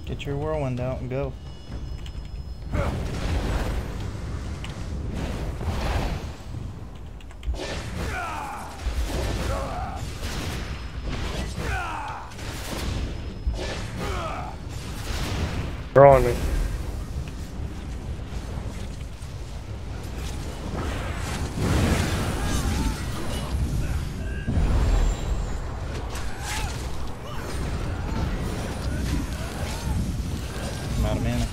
Get your whirlwind out and go. They're on me. I'm out of mana.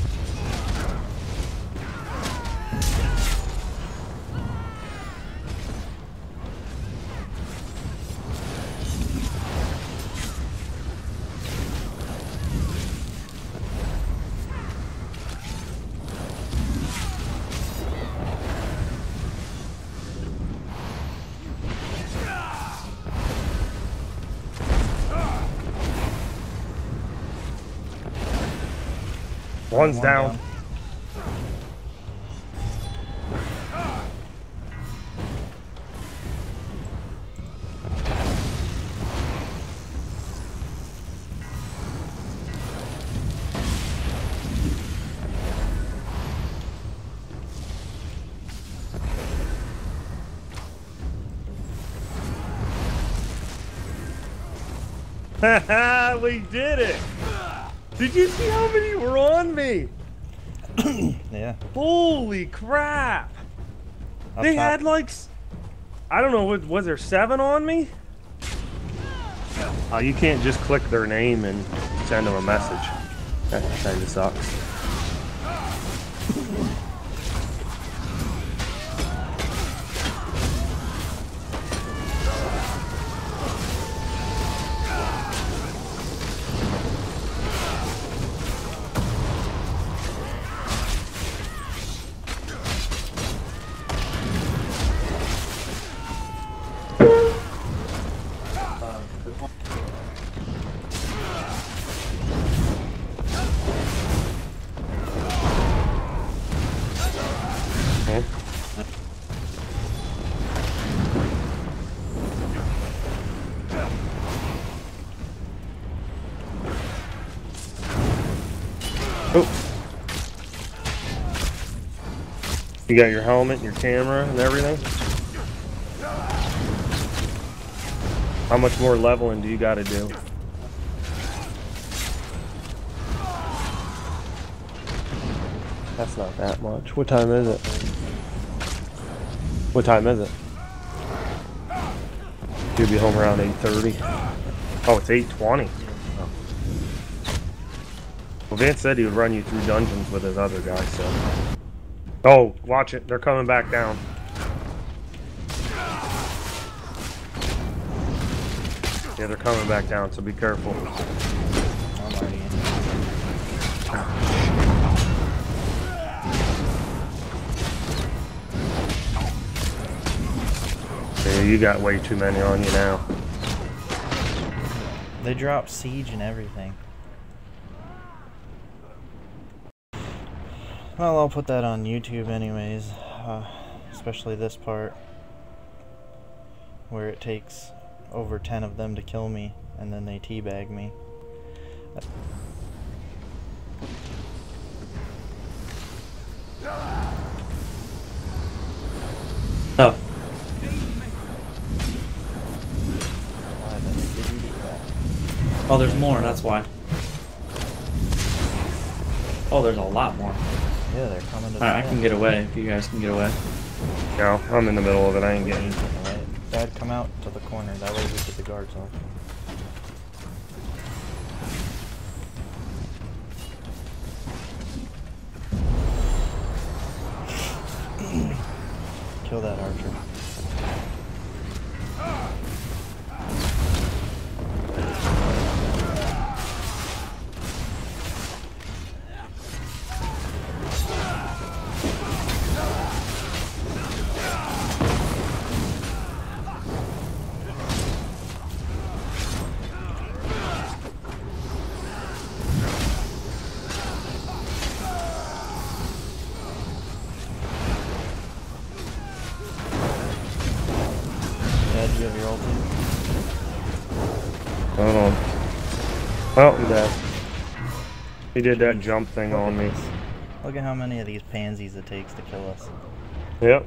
One's down. Haha, we did it! Did you see how many were on me? Yeah. Holy crap! Up They top. had like, I don't know, was there 7 on me? Oh, you can't just click their name and send them a message. That kind of sucks. You got your helmet, your camera, and everything? How much more leveling do you got to do? That's not that much. What time is it? What time is it? You'll be home around 8:30. Oh, it's 8:20. Oh. Well, Vance said he would run you through dungeons with his other guy, so... Oh, watch it. They're coming back down. Yeah, they're coming back down, so be careful. I'm already in. Yeah, you got way too many on you now. They drop siege and everything. Well, I'll put that on YouTube anyways, especially this part where it takes over 10 of them to kill me and then they teabag me. Oh. Why the heck did you do that? Oh, there's more, that's why. Oh, there's a lot more. Yeah, they're coming to the Alright, I can get away if you guys can get away. No, I'm in the middle of it. I ain't He's getting... getting away. Dad, come out to the corner. That way we get the guards off. Kill that archer. Dad, do you have your ulti? Hold on. Oh, I'm dead. He did that jump thing Look on at me. this. Look at how many of these pansies it takes to kill us. Yep.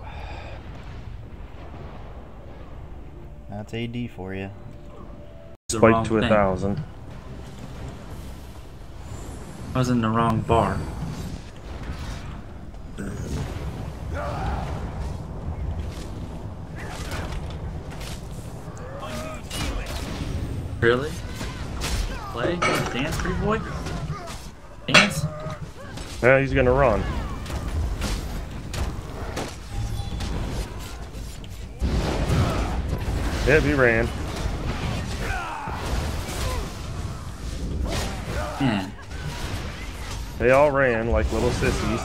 That's AD for you. The wrong Spike to thing. 1,000. I was in the wrong bar. Really? Play? Dance, pretty boy? Dance? Yeah, he's gonna run. Yep, he ran. Man. They all ran like little sissies.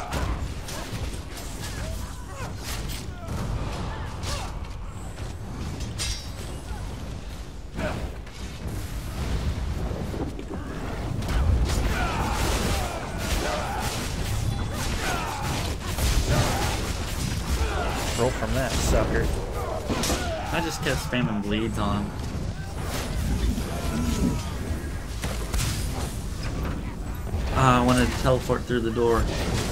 Roll from that, sucker. I just kept spamming bleeds on him. I wanted to teleport through the door.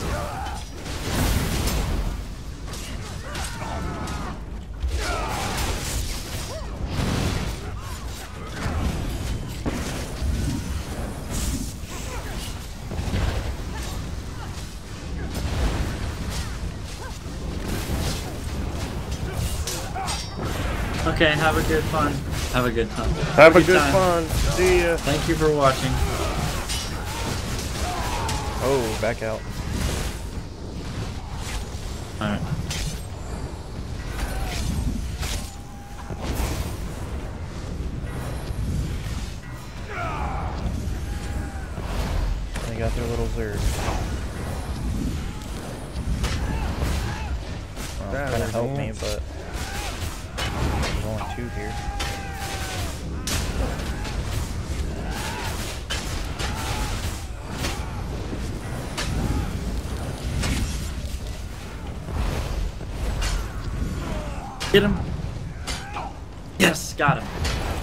Okay, have a good fun. Have a good time. Have a good time. fun. See ya. Thank you for watching. Oh, back out. Alright. They got their little Zerg. Well, That kind of was helped me, ants. but there's only 2 here. Get him. Yes, got him.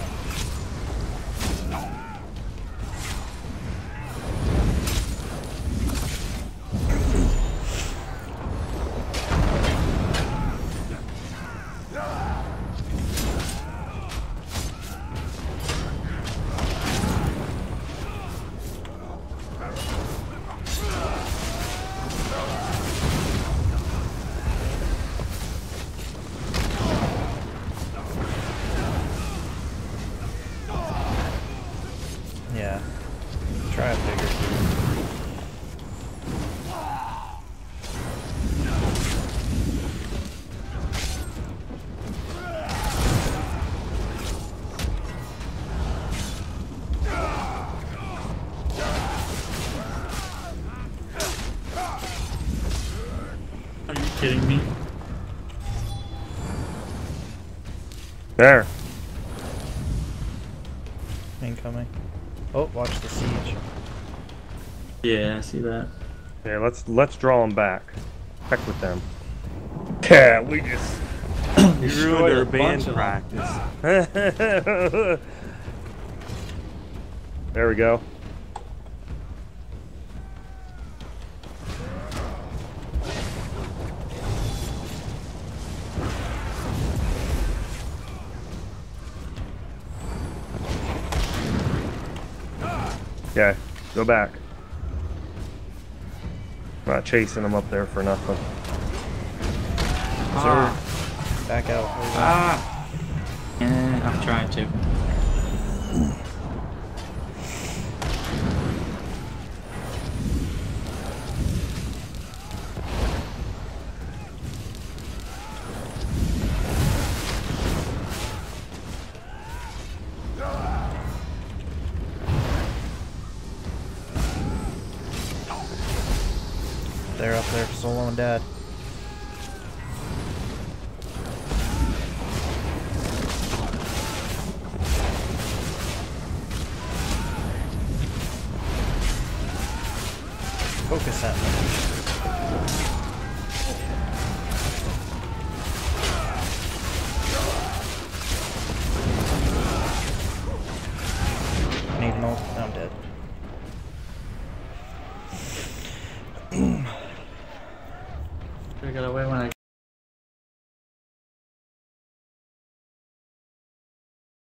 Yeah. Try it bigger. Are you kidding me? There. Incoming. Oh, watch the siege. Yeah, I see that. Yeah, let's draw them back. Heck with them. Yeah, we just You Destroyed ruined a our bunch band of them. practice. There we go. Yeah, go back. I'm not chasing them up there for nothing. Zerg. Back out. Ah! Yeah, I'm trying to. They're up there, Solo and Dad. Focus at me. Need an ult. I'm dead. I gotta wait when I